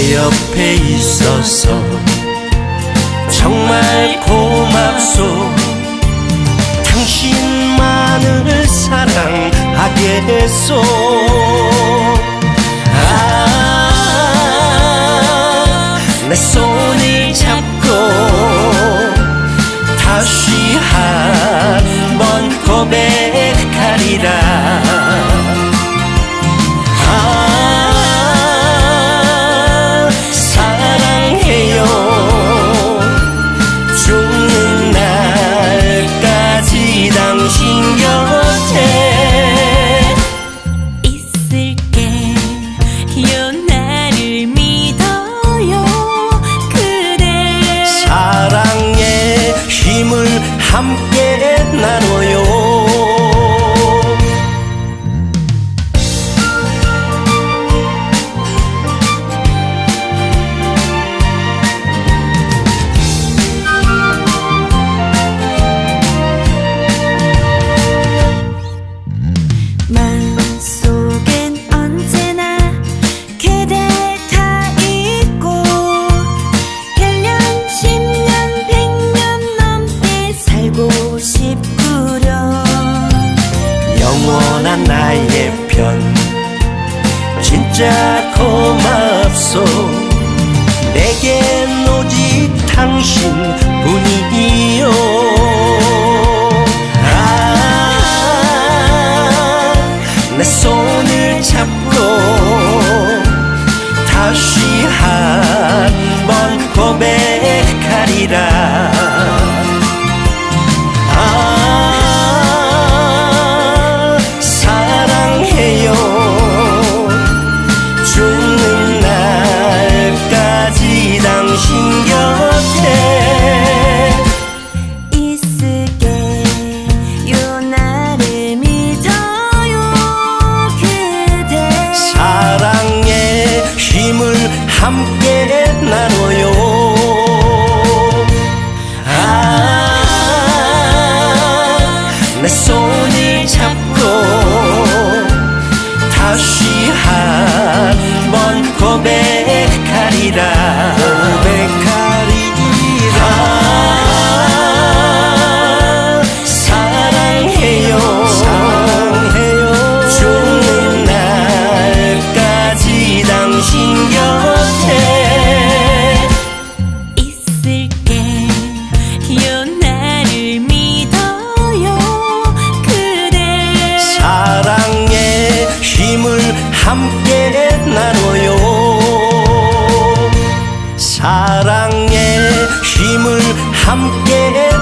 옆에 있어서 정말 고맙소. 당신만을 사랑하겠소. 내 손을 잡고 다시 한번 고백하리라. 사랑해요. 죽는 날까지 당신 곁에 있을게요. 나를 믿어요. 그대 사랑의 힘을 함께 나눠요. 마음속엔 언제나 그대가 있고 1년 10년 100년 넘게 살고 싶구려. 영원한 나의 편 진짜 고맙소. 내겐 오직 당신뿐이요. 내 손을 잡고 다시 한번 고백하리라. 사랑해요. 죽는 날까지 당신 곁에 있을게요. 나를 믿어요. 그대 사랑의 힘을 함께 나눠요. 내 손을 잡고 다시 한번 고백하리라. 사랑해요. 죽는 날까지 당신 곁에 있을게요. 나를 믿어요. 그대 사랑의 힘을 함께 나눠요. 사랑의 힘을 함께